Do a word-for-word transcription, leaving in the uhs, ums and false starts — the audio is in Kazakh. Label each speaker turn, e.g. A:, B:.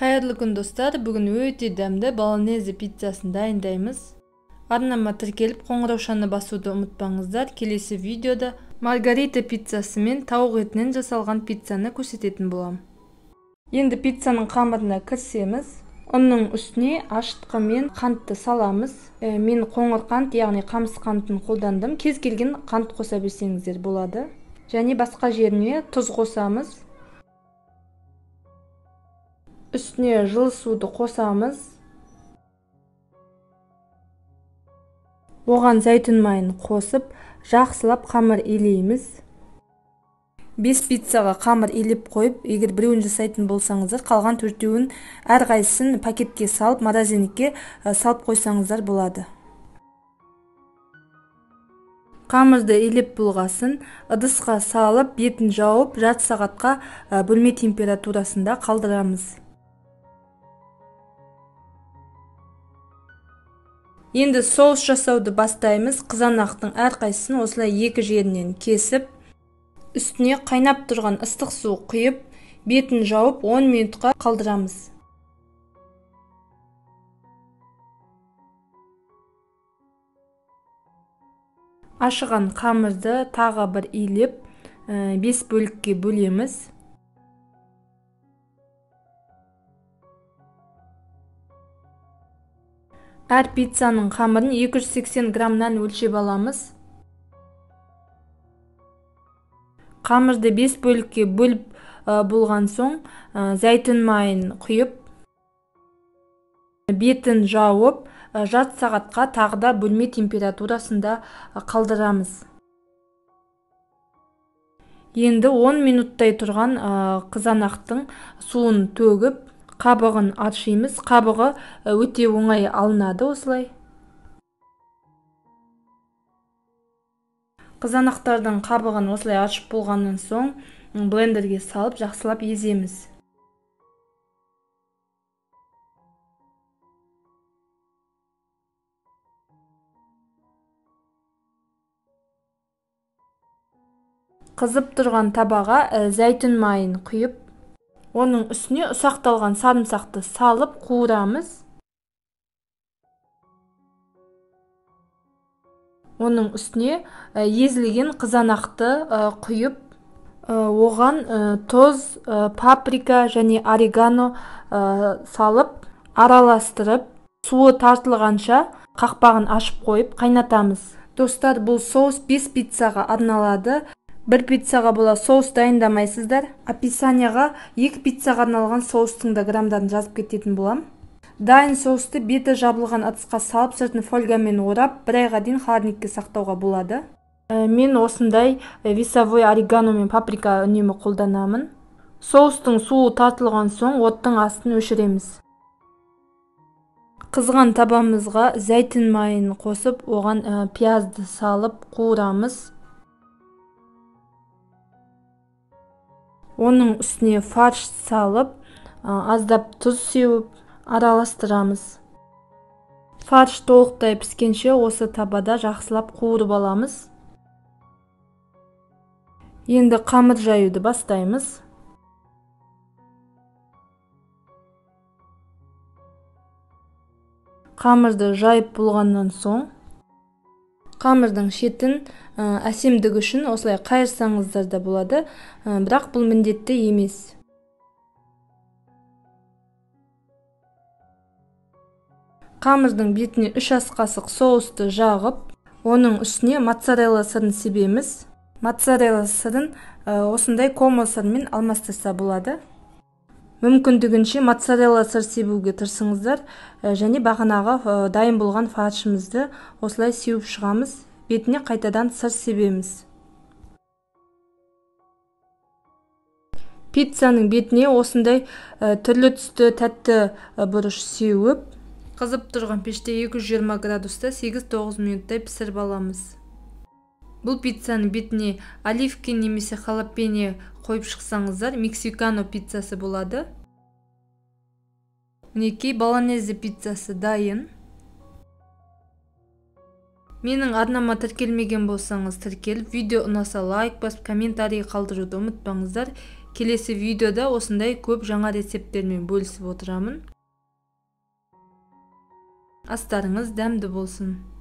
A: Кайырлы күн достар, бүгін өте дәмді болонезе пиццасын дайындаймыз. Арнама тіркеліп қоңыраушаны басуды ұмытпаңыздар. Келесі видеода маргарита пиццасы мен тауық етінен жасалған пиццаны көрсететін болам. Енді пиццаның қамырына кірсеміз, ұнның үстіне ашытқы мен қантты саламыз. Ә, мен қоңыр қант, яғни қамыс қантын қолдандым. Кез келген қант қоса берсеңіздер болады. Және басқа жеріне тұз қосамыз. Үстіне жылы суды қосамыз. Оған зәйтүн майын қосып, жақсылап қамыр илейміз. бес пиццаға қамыр илеп қойып, егер біреуін жасайтын болсаңыздар, қалған төртеуін әрқайсысын пакетке салып, морозилникке салып қойсаңыздар болады. Қамырды илеп болғасын, ыдысқа салып, бетін жауып, жарты сағатқа бөлме температурасында қалдырамыз. Енді соус жасауды бастаймыз. Қызанақтың әрқайсысын осылай екі жерінен кесіп, үстіне қайнап тұрған ыстық су құйып, бетін жауып он минутқа қалдырамыз. Ашыған қамырды тағы бір илеп, бес бөлікке бөлеміз. Әр пиццаның қамырын екі жүз сексен граммнан өлшеп аламыз. Қамырды бес бөлікке бөліп болған соң, зәйтүн майын құйып, бетін жауып, жарты сағатқа тағы да бөлме температурасында қалдырамыз. Енді он минуттай тұрған қызанақтың суын төгіп, қабығын аршимыз. Қабығы өте оңай алынады осылай. Қызанақтардың қабығын осылай аршып болғаннан соң, блендерге салып, жақсылап еземіз. Қызып тұрған табаға зәйтүн майын құйып, оның үстіне ұсақталған сарымсақты салып қуырамыз. Оның үстіне езілген қызанақты құйып, оған тоз, паприка және орегано салып, араластырып, суы тартылғанша қақпағын ашып қойып қайнатамыз. Достар, бұл соус бес пиццаға арналады. Бір пиццаға бола соус дайындамайсыздар. Описанияға екі пиццаға арналған соустың да граммдарын жазып кететін болам. Дайын соусты беті жабылған ыдысқа салып, сыртын фольгамен орап, бір айға дейін холодильникке сақтауға болады. Мен осындай весовой орегано мен паприка үнемі қолданамын. Соустың суы тартылған соң оттың астын өшіреміз. Қызған табамызға зәйтүн майын қосып, оған пиязды салып қуырамыз. Оның үстіне фарш салып, аздап тұз сеуіп, араластырамыз. Фарш толықтай піскенше осы табада жақсылап қуырып аламыз. Енді қамыр жаюды бастаймыз. Қамырды жайып болғаннан соң, қамырдың шетін әсемдігі үшін осылай қайырсаңыздар да болады, бірақ бұл міндетті емес. Қамырдың бетіне үш ас қасық соусты жағып, оның үстіне моцарелла сырын себеміз. Моцарелла сырын осындай комо сырмен алмастырса болады. Мүмкіндігінше моцарелла сыр себуге тырысыңыздар, және бағанағы дайын болған фаршымызды осылай сеуіп шығамыз. Бетіне қайтадан сыр себеміз. Пиццаның бетіне осындай түрлі түсті тәтті бұрыш сеуіп, қызып тұрған пеште екі жүз жиырма градуста сегіз-тоғыз минуттай пісіріп аламыз. Бұл пиццаның бетіне оливки немесе халапеньо қойып шықсаңыздар, мексикано пиццасы болады. Мінекей болонезе пиццасы дайын. Менің арнама тіркелмеген болсаңыз тіркеліп, видео ұнаса лайк басып, комментарий қалдыруды ұмытпаңыздар. келесі видеода осындай көп жаңа рецепттермен бөлісіп отырамын. Астарыңыз дәмді болсын.